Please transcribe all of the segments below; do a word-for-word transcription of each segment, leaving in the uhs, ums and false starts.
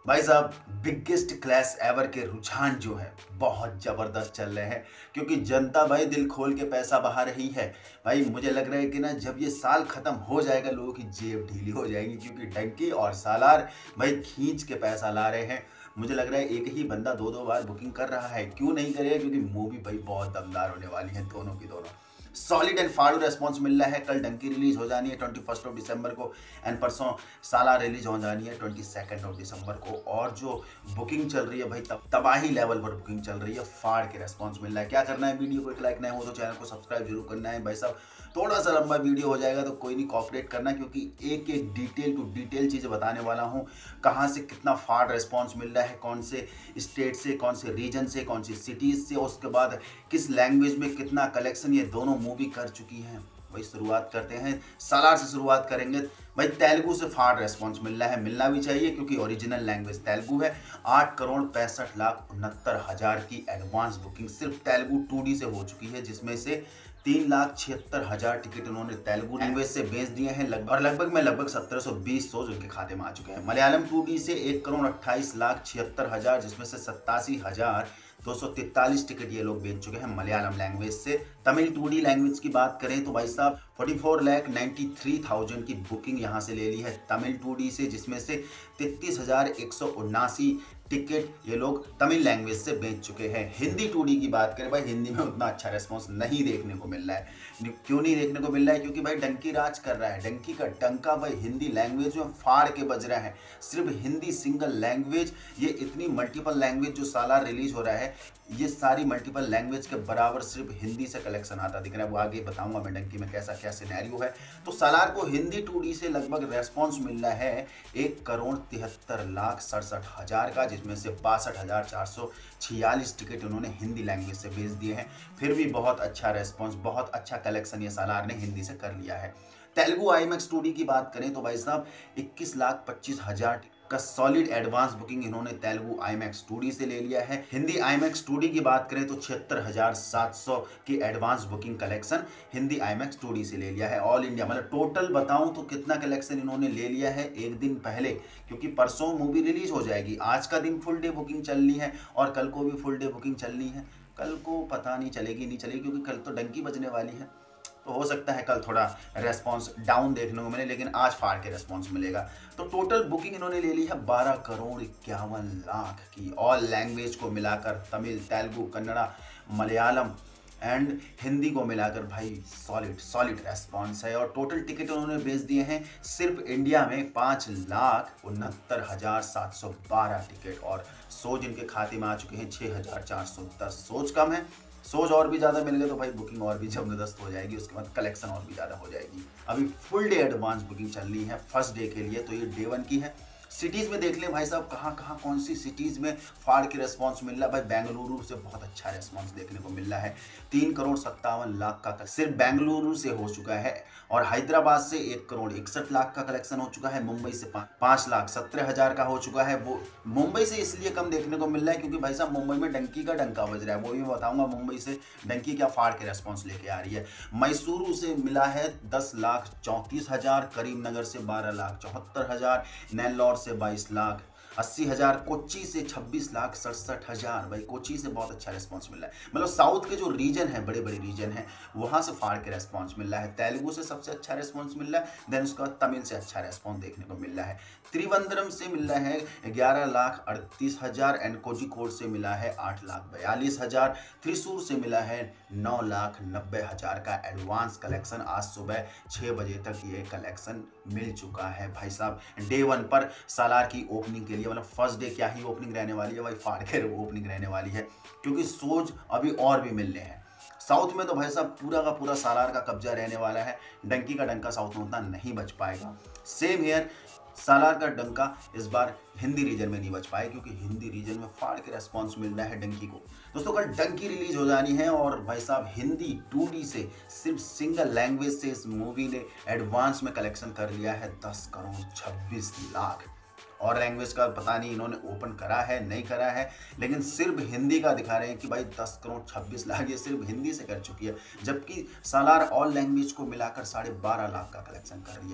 भाई साहब, biggest clash ever के रुझान जो है बहुत जबरदस्त चल रहे हैं, क्योंकि जनता भाई दिल खोल के पैसा बहा रही है। भाई मुझे लग रहा है कि ना जब ये साल खत्म हो जाएगा लोगों की जेब ढीली हो जाएगी, क्योंकि डंकी और सालार भाई खींच के पैसा ला रहे हैं। मुझे लग रहा है एक ही बंदा दो दो बार बुकिंग कर रहा है, क्यों नहीं करेगा, क्योंकि मूवी भाई बहुत दमदार होने वाली है दोनों की दोनों। सॉलिड एंड फाड़ू रेस्पॉन्स मिल रहा है। कल डंकी रिलीज हो जानी है ट्वेंटी फर्स्ट ऑफ दिसंबर को, एंड परसों साला रिलीज हो जानी है ट्वेंटी सेकेंड ऑफ दिसंबर को। और जो बुकिंग चल रही है भाई तब तबाही लेवल पर बुकिंग चल रही है, फाड़ के रेस्पॉन्स मिल रहा है। क्या करना है, वीडियो को एक लाइक नहीं हो तो चैनल को सब्सक्राइब जरूर करना है। भाई साहब थोड़ा सा लंबा वीडियो हो जाएगा तो कोई नहीं, कॉपरेट करना, क्योंकि एक एक डिटेल टू डिटेल चीज़ें बताने वाला हूँ। कहाँ से कितना फाड़ रेस्पॉन्स मिल रहा है, कौन से स्टेट से, कौन से रीजन से, कौन सी सिटीज़ से, उसके बाद किस लैंग्वेज में कितना कलेक्शन ये दोनों मूवी कर चुकी हैं। भाई शुरुआत करते हैं, सालार से शुरुआत करेंगे। भाई तेलुगु से फाड़ रेस्पॉन्स मिल रहा है, मिलना भी चाहिए क्योंकि ओरिजिनल लैंग्वेज तेलुगु है। आठ करोड़ पैंसठ लाख उनहत्तर हजार की एडवांस बुकिंग सिर्फ तेलुगु टू डी से हो चुकी है, जिसमें से तीन लाख छिहत्तर हजार टिकट उन्होंने तेलुगु लैंग्वेज से बेच दिए हैं लगभग, और लगभग में लगभग सत्रह सौ बीस शोज उनके खाते में आ चुके हैं। मलयालम टू डी से एक करोड़ अट्ठाईस लाख छिहत्तर हजार, जिसमें से सत्तासी हजार दो सौ तैंतालीस टिकट ये लोग बेच चुके हैं मलयालम लैंग्वेज से। तमिल टू डी लैंग्वेज की बात करें तो भाई साहब चौवालीस लाख तिरानवे थाउजेंड की बुकिंग यहाँ से ले ली है तमिल टू डी से, जिसमें से तैंतीस हजार एक सौ उन्नासी टिकट ये लोग तमिल लैंग्वेज से बेच चुके हैं। हिंदी टू डी की बात करें, भाई हिंदी में उतना अच्छा रेस्पॉन्स नहीं देखने को मिल रहा है। क्यों नहीं देखने को मिल रहा है, क्योंकि भाई डंकी राज कर रहा है। डंकी का डंका भाई हिंदी लैंग्वेज में फाड़ के बज रहा है। सिर्फ हिंदी सिंगल लैंग्वेज, ये इतनी मल्टीपल लैंग्वेज जो सालार रिलीज हो रहा है, ये सारी मल्टीपल लैंग्वेज के बराबर सिर्फ हिंदी से कलेक्शन आता दिख रहा है। वो आगे बताऊंगा मैं डंकी में कैसा क्या सिनेरियो है। तो सालार को हिंदी टू डी से लगभग रेस्पॉन्स मिल रहा है एक करोड़ तिहत्तर लाख सड़सठ हजार का, जिसमें से बासठ हजार चार सौ छियालीस टिकट उन्होंने हिंदी लैंग्वेज से भेज दिए हैं। फिर भी बहुत अच्छा रेस्पॉन्स, बहुत अच्छा कलेक्शन ये सालार ने हिंदी से कर लिया है। Telugu IMAX two D की बात करें तो भाई साहब इक्कीस लाख पच्चीस हजार का सॉलिड एडवांस बुकिंग इन्होंने Telugu IMAX two D से ले लिया है। Hindi IMAX two D की बात करें तो छिहत्तर हजार सात सौ की advance booking collection Hindi IMAX two D से ले लिया है। ऑल इंडिया मतलब टोटल बताऊं तो कितना कलेक्शन इन्होंने ले लिया है एक दिन पहले, क्योंकि परसों मूवी रिलीज हो जाएगी। आज का दिन फुल डे बुकिंग चलनी है और कल को भी फुल डे बुकिंग चलनी है। कल को पता नहीं चलेगी नहीं चलेगी, क्योंकि कल तो डंकी बजने वाली है, तो हो सकता है कल थोड़ा रेस्पॉन्स डाउन देखने को मिले, लेकिन आज फाड़ के रेस्पॉन्स मिलेगा। तो टोटल बुकिंग इन्होंने ले ली है बारह करोड़ इक्यावन लाख की, ऑल लैंग्वेज को मिलाकर, तमिल, तेलुगु, कन्नड़ा, मलयालम एंड हिंदी को मिलाकर। भाई सॉलिड सॉलिड रेस्पॉन्स है। और टोटल टिकट उन्होंने बेच दिए हैं सिर्फ इंडिया में पाँच लाख उनहत्तर हजार सात सौ बारह टिकट, और सोच इनके खाते में आ चुके हैं छः हजार चार सौ दस। सोच कम है, सोच और भी ज़्यादा मिल गए तो भाई बुकिंग और भी जबरदस्त हो जाएगी, उसके बाद कलेक्शन और भी ज़्यादा हो जाएगी। अभी फुल डे एडवांस बुकिंग चल रही है फर्स्ट डे के लिए, तो ये डे वन की है। सिटीज़ में देख लें भाई साहब, कहाँ कहाँ कौन सी सिटीज़ में फाड़ के रेस्पॉन्स मिल रहा है। भाई बेंगलुरु से बहुत अच्छा रेस्पॉन्स देखने को मिल रहा है, तीन करोड़ सत्तावन लाख का सिर्फ बेंगलुरु से हो चुका है। और हैदराबाद से एक करोड़ इकसठ लाख का कलेक्शन हो चुका है। मुंबई से पाँच लाख सत्रह हज़ार का हो चुका है। वो मुंबई से इसलिए कम देखने को मिल रहा है क्योंकि भाई साहब मुंबई में डंकी का डंका बज रहा है, वो भी बताऊंगा मुंबई से डंकी क्या फाड़ के रेस्पॉन्स लेके आ रही है। मैसूरू से मिला है दस लाख चौंतीस हज़ार, करीमनगर से बारह लाख चौहत्तर हज़ार, नेल्लौर से बाईस लाख अस्सी हजार, कोच्चि से छब्बीस लाख सड़सठ हजार। भाई कोच्चि से बहुत अच्छा रेस्पॉन्स मिल रहा है। मतलब साउथ के जो रीजन है, बड़े बड़े रीजन है, वहां से फाड़ के रेस्पॉन्स मिल रहा है। तेलुगु से सबसे अच्छा रेस्पॉन्स मिल रहा है, देन उसके बाद तमिल से अच्छा रेस्पॉन्स देखने को मिल रहा है। त्रिवंद्रम से मिल रहा है ग्यारह लाख अड़तीस हजार, एंड कोझिकोड से मिला है आठ लाख बयालीस हजार, त्रिशूर से मिला है नौ लाख नब्बे हजार का एडवांस कलेक्शन। आज सुबह छः बजे तक ये कलेक्शन मिल चुका है भाई साहब। डे वन पर सालार की ओपनिंग के लिए, मतलब फर्स्ट डे क्या ही ओपनिंग रहने वाली है भाई, फाड़ के ओपनिंग रहने वाली है, क्योंकि सोच अभी और भी मिलने हैं। साउथ में तो भाई साहब पूरा का पूरा सालार का कब्जा रहने वाला है। डंकी का डंका साउथ में उतना नहीं बच पाएगा। सेम हियर, सालार का डंका इस बार हिंदी रीजन में नहीं बच पाए, क्योंकि हिंदी रीजन में फाड़ के रेस्पॉन्स मिल रहा है डंकी को। दोस्तों कल डंकी रिलीज हो जानी है, और भाई साहब हिंदी टू डी से सिर्फ सिंगल लैंग्वेज से इस मूवी ने एडवांस में कलेक्शन कर लिया है दस करोड़ छब्बीस लाख। और लैंग्वेज का पता नहीं इन्होंने ओपन करा है नहीं करा है, लेकिन सिर्फ हिंदी का दिखा रहे हैं कि भाई दस करोड़ छब्बीस लाख ये सिर्फ हिंदी से कर चुकी है, जबकि सालार ऑल लैंग्वेज को मिलाकर साढ़े बारह लाख का कलेक्शन कर रही है।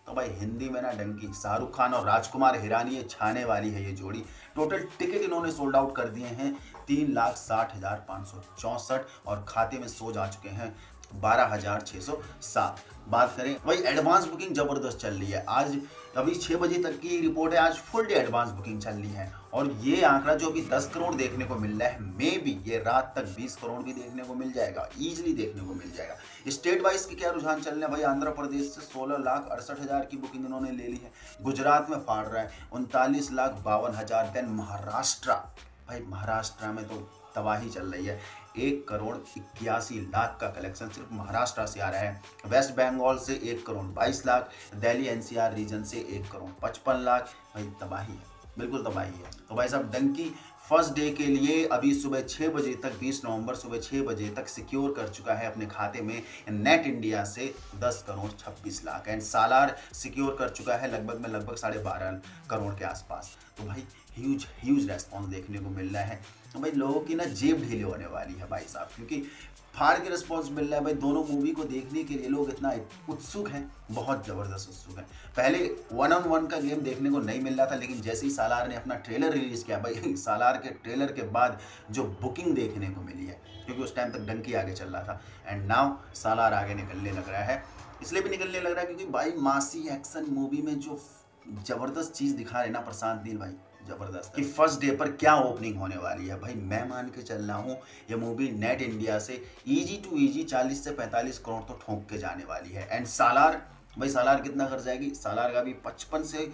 तो भाई हिंदी में ना डंकी, शाहरुख खान और राजकुमार हिरानी ये छाने वाली है ये जोड़ी। टोटल टिकट इन्होंने सोल्ड आउट कर दिए हैं तीन लाख साठ हजार पाँच सौ चौंसठ और खाते में सो जा चुके हैं बारह हजार छः सौ सात। बात करें वही एडवांस बुकिंग जबरदस्त चल रही है। आज अभी छः बजे तक की रिपोर्ट है, आज फुल डे एडवांस बुकिंग चल रही है और ये आंकड़ा जो अभी दस करोड़ देखने को मिल रहा है, मे भी ये रात तक बीस करोड़ भी देखने को मिल जाएगा, ईजिली देखने को मिल जाएगा। स्टेट वाइज के क्या रुझान चल रहे हैं भाई, आंध्र प्रदेश से सोलह लाख अड़सठ हजार की बुकिंग इन्होंने ले ली है, गुजरात में फाड़ रहा है उनतालीस लाख बावन हजार। देन महाराष्ट्र, भाई महाराष्ट्र में तो तबाही चल रही है, एक करोड़ इक्यासी लाख का कलेक्शन सिर्फ महाराष्ट्र से आ रहा है। वेस्ट बंगाल से एक करोड़ बाईस लाख, दिल्ली एनसीआर रीजन से एक करोड़ पचपन लाख। भाई तबाही है, बिल्कुल तबाही है। तो भाई साहब डंकी फर्स्ट डे के लिए अभी सुबह छः बजे तक, बीस नवंबर सुबह छः बजे तक सिक्योर कर चुका है अपने खाते में नेट इंडिया से दस करोड़ छब्बीस लाख एंड सालार सिक्योर कर चुका है लगभग में लगभग साढ़े बारह करोड़ के आसपास। तो भाई ह्यूज ह्यूज रेस्पॉन्स देखने को मिल रहा है। तो भाई लोगों की ना जेब ढीली होने वाली है भाई साहब, क्योंकि फाड़ के रिस्पॉन्स मिल रहा है भाई। दोनों मूवी को देखने के लिए लोग इतना उत्सुक हैं, बहुत ज़बरदस्त उत्सुक हैं। पहले वन ऑन वन का गेम देखने को नहीं मिल रहा था, लेकिन जैसे ही सालार ने अपना ट्रेलर रिलीज़ किया भाई, सालार के ट्रेलर के बाद जो बुकिंग देखने को मिली है, क्योंकि उस टाइम तक डंकी आगे चल रहा था एंड नाउ सालार आगे निकलने लग रहा है। इसलिए भी निकलने लग रहा है क्योंकि भाई मासी एक्शन मूवी में जो ज़बरदस्त चीज़ दिखा रहे ना प्रशांत नील भाई, जबरदस्त कि फर्स्ट डे पर क्या ओपनिंग होने वाली है। भाई मैं मान के चल रहा हूँ ये मूवी नेट इंडिया से इजी टू इजी चालीस से पैंतालीस करोड़ तो ठोंक के जाने वाली है। एंड सालार, भाई सालार कितना कर जाएगी, सालार का भी पचपन से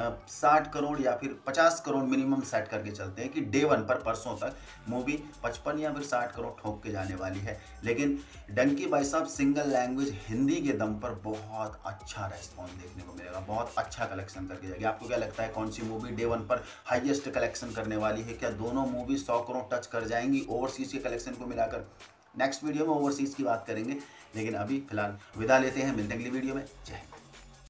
साठ करोड़ या फिर पचास करोड़ मिनिमम सेट करके चलते हैं कि डे वन पर परसों तक मूवी पचपन या फिर साठ करोड़ ठोक के जाने वाली है। लेकिन डंकी भाई साहब सिंगल लैंग्वेज हिंदी के दम पर बहुत अच्छा रेस्पॉन्स देखने को मिलेगा, बहुत अच्छा कलेक्शन करके जाएगी। आपको क्या लगता है कौन सी मूवी डे वन पर हाईएस्ट कलेक्शन करने वाली है? क्या दोनों मूवी सौ करोड़ टच कर जाएंगी ओवरसीज़ के कलेक्शन को मिलाकर? नेक्स्ट वीडियो में ओवरसीज़ की बात करेंगे, लेकिन अभी फिलहाल विदा लेते हैं, मिलते हैं अगली वीडियो में। जय हिंद।